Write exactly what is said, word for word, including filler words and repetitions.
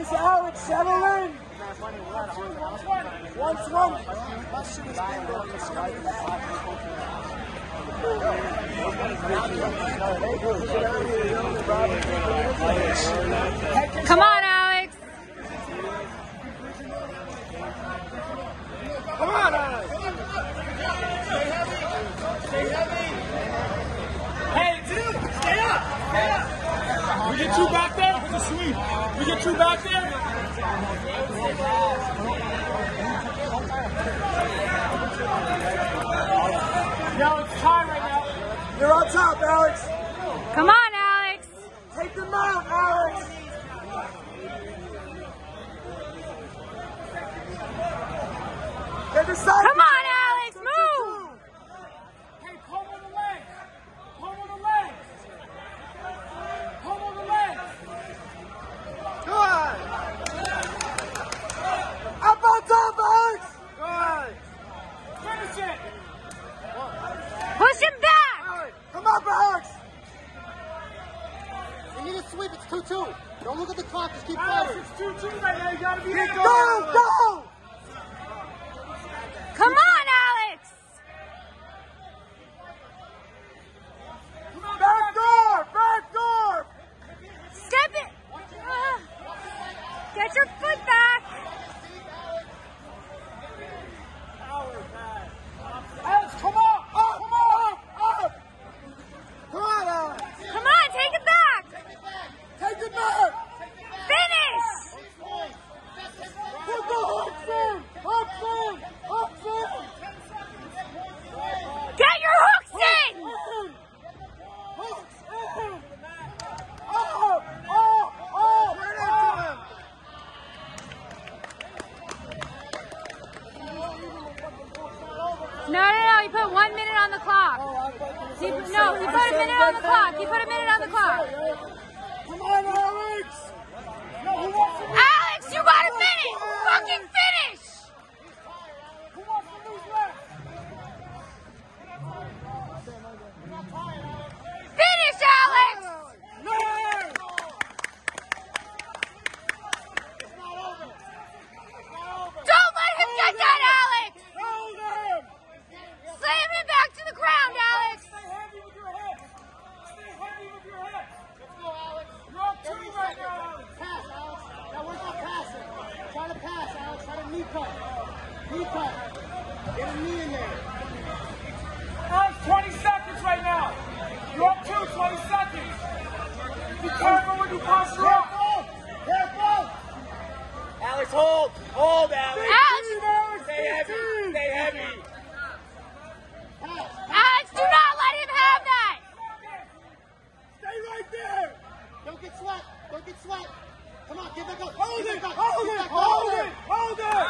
Focus, Alex. Settle in. one twenty. Come on, Alex. Come on, Alex. Stay heavy. Hey, two. Stay up. Stay up. We get two back there. It's a sweep. We get two back there. Yo, it's time right now. You're on top, Alex. Come on, Alex. Take them out, Alex. Get the side. Come on, Alex. Move. Hey, pull on the legs. Pull on the legs. Pull on the legs. Go on. Up on top, Alex. Go on. Finish it. Push him back. Come up, Alex. You need a sweep. It's two two. Don't look at the clock. Just keep Alex, fighting. it's two two right now. You gotta be Keep there. going. Go. Come on, Alex. Back door. Back door. Step it. Uh, get your foot back. Alex, come on. Up, come on. Up, up. Come on, Alex. Come on, take it back. Take it back. Finish. Put the hooks in. Hooks in. Hooks in. Get your hooks in. Hooks in. Up, up, up, right into him. No, no, no. You put one minute on the clock. He, no, you put a minute on the clock. You put a minute on the clock. Come on, Alex. Alex, you gotta finish. Fucking finish. Who wants to lose left? Finish, Alex. No. Don't let him get that, Alex. Hold him. Slam him back to the ground, Alex. Stay heavy with your head. Stay heavy with your head. Let's go, Alex. You're on two right now, Alex. Pass, Alex. Now work on passing. Try to pass, Alex. Try to knee cut. Knee cut. Get a knee in there. Alex, twenty seconds right now. You're up two, twenty seconds. Be careful when you pass her up. Careful. Alex, hold! Hold, Alex! Alex, Stay heavy! Stay heavy! Alex, do not let him have that. Stay right there. Don't get sweat. Don't get sweat. Come on, get back up. Hold Get it. back up. Hold Get it. back up. Hold it. Hold it.